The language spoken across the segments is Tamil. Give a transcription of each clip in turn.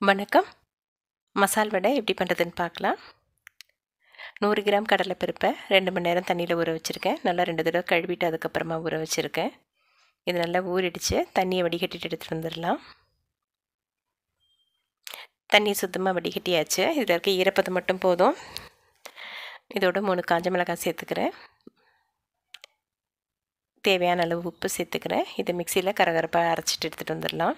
வணக்கம். மசால் வடை எப்படி பண்ணுறதுன்னு பார்க்கலாம். 100 கிராம் கடலைப்பருப்பை 2 மணி நேரம் தண்ணியில் ஊற வச்சுருக்கேன். நல்லா 2 தடவை கழுவிட்டு அதுக்கப்புறமா ஊற வச்சுருக்கேன். இது நல்லா ஊறிடுச்சு. தண்ணியை வடிகட்டிட்டு எடுத்துகிட்டு வந்துடலாம். தண்ணி சுத்தமாக வடிகட்டியாச்சு. இதில் இருக்க ஈரப்பதம் மட்டும் போதும். இதோட 3 காஞ்ச மிளகாய் சேர்த்துக்கிறேன். தேவையான அளவு உப்பு சேர்த்துக்கிறேன். இதை மிக்சியில் கரகரப்பாக அரைச்சிட்டு எடுத்துகிட்டு வந்துடலாம்.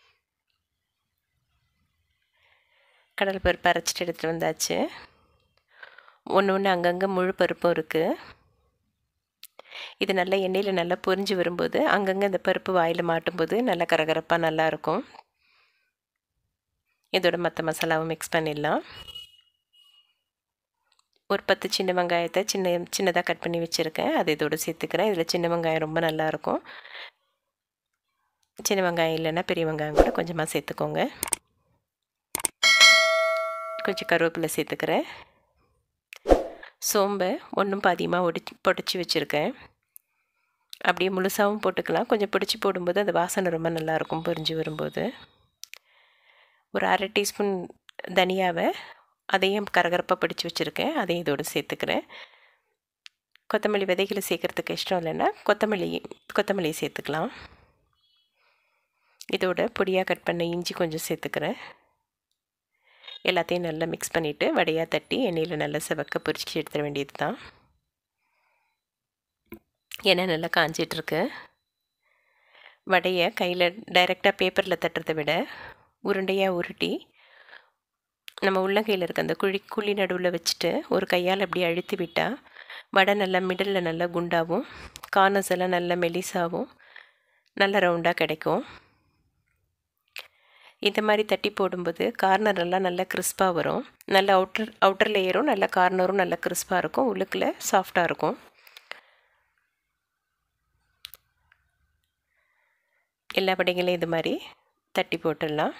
கடலைப்பருப்பு அரைச்சிட்டு எடுத்துகிட்டு வந்தாச்சு. ஒன்று அங்கங்கே முழு பருப்பும் இருக்குது. இது நல்லா எண்ணெயில் நல்லா பொரிஞ்சு வரும்போது அங்கங்கே இந்த பருப்பு வாயில் மாட்டும்போது நல்லா கரகரப்பாக நல்லாயிருக்கும். இதோட மற்ற மசாலாவும் மிக்ஸ் பண்ணிடலாம். ஒரு 10 சின்ன வெங்காயத்தை சின்னதாக கட் பண்ணி வச்சுருக்கேன். அதை இதோடு சேர்த்துக்கிறேன். இதில் சின்ன வெங்காயம் ரொம்ப நல்லாயிருக்கும். சின்ன வெங்காயம் இல்லைன்னா பெரிய வெங்காயம் கூட கொஞ்சமாக சேர்த்துக்கோங்க. கொஞ்சம் கருவேப்பிலை சேர்த்துக்கிறேன். சோம்பை ஒன்றும் பாதியமாக பொடிச்சு வச்சுருக்கேன். அப்படியே முழுசாகவும் போட்டுக்கலாம். கொஞ்சம் பிடிச்சி போடும்போது அந்த வாசனை ரொம்ப நல்லாயிருக்கும் பொரிஞ்சு வரும்போது. ஒரு 1/2 டீஸ்பூன் தனியாவை அதையும் கரகரப்பாக பிடிச்சி வச்சுருக்கேன். அதையும் இதோடு சேர்த்துக்கிறேன். கொத்தமல்லி விதைகளை சேர்க்குறதுக்கு இஷ்டம் இல்லைன்னா கொத்தமல்லி சேர்த்துக்கலாம். இதோட பொடியாக கட் பண்ண இஞ்சி கொஞ்சம் சேர்த்துக்கிறேன். எல்லாத்தையும் நல்லா மிக்ஸ் பண்ணிவிட்டு வடையாக தட்டி எண்ணெயில் நல்லா செவக்க பொரிச்சு எடுத்துட வேண்டியது தான். எண்ணெய் நல்லா காஞ்சிட்ருக்கு. வடையை கையில் டைரெக்டாக பேப்பரில் தட்டுறதை விட உருண்டையாக உருட்டி நம்ம உள்ளங்கையில் இருக்க அந்த குழி நடுவில் வச்சுட்டு ஒரு கையால் அப்படி அழுத்தி விட்டால் வடை நல்லா மிடில் நல்லா குண்டாகவும் கார்னர்ஸ் எல்லாம் நல்லா மெலிசாகவும் நல்லா ரவுண்டாக கிடைக்கும். இந்த மாதிரி தட்டி போடும்போது கார்னரெல்லாம் நல்லா கிறிஸ்பாக வரும். நல்லா அவுட்டர் லேயரும் நல்லா கார்னரும் நல்லா கிறிஸ்பாக இருக்கும். உள்ளுக்குள்ள சாஃப்டாக இருக்கும். எல்லா வடைகளையும் இது மாதிரி தட்டி போட்டுடலாம்.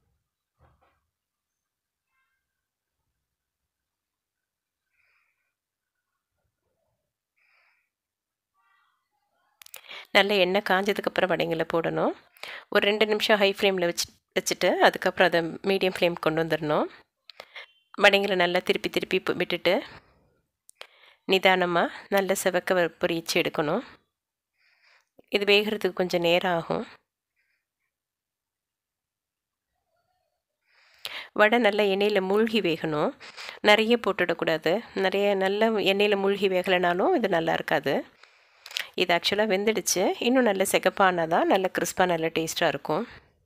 நல்ல எண்ணெய் காஞ்சதுக்கப்புறம் வடைங்களை போடணும். ஒரு 2 நிமிஷம் ஹை ஃப்ளேமில் வச்சுட்டு அதுக்கப்புறம் அதை மீடியம் ஃப்ளேம் கொண்டு வந்துடணும். வடைங்களை நல்லா திருப்பி விட்டுட்டு நிதானமாக நல்ல செவக்க பொரிச்சு எடுக்கணும். இது வேகிறதுக்கு கொஞ்சம் நேரம் ஆகும். வடை நல்லா எண்ணெயில் மூழ்கி வேகணும். நிறைய போட்டுடக்கூடாது. நல்ல எண்ணெயில் மூழ்கி வேகலைனாலும் இது நல்லா இருக்காது. இது ஆக்சுவலாக வெந்துடுச்சு. இன்னும் நல்ல செகப்பானால் தான் நல்ல கிறிஸ்பாக நல்ல டேஸ்ட்டாக இருக்கும்.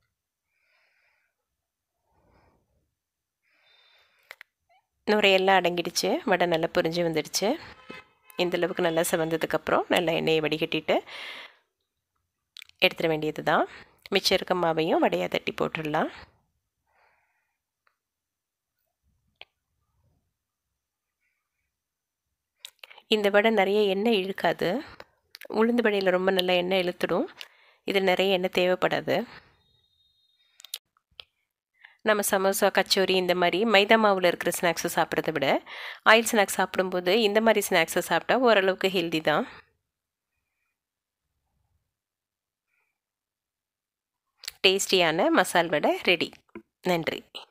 நுரையெல்லாம் அடங்கிடுச்சு. வடை நல்லா பொரிஞ்சு வந்துடுச்சு. இந்தளவுக்கு நல்லா செவந்ததுக்கப்புறம் நல்லா எண்ணெயை வடிகட்டிட்டு எடுத்துட வேண்டியது தான். மிச்சம் இருக்க மாவையும் வடையாக தட்டி போட்டுடலாம். இந்த வடை நிறைய எண்ணெய் இழுக்காது. உளுந்து வடையில் ரொம்ப நல்லா எண்ணெய் இழுத்துடும். இதில் நிறைய எண்ணெய் தேவைப்படாது. நம்ம சமோசா, கச்சோரி இந்த மாதிரி மைதா மாவில் இருக்கிற ஸ்நாக்ஸை சாப்பிட்றத விட ஆயில் ஸ்நாக்ஸ் சாப்பிடும்போது இந்த மாதிரி ஸ்நாக்ஸை சாப்பிட்டா ஓரளவுக்கு ஹெல்தி தான். டேஸ்டியான மசால் வடை ரெடி. நன்றி.